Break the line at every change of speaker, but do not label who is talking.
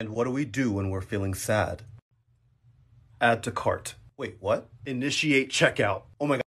And what do we do when we're feeling sad? Add to cart. Wait, what? Initiate checkout. Oh my God.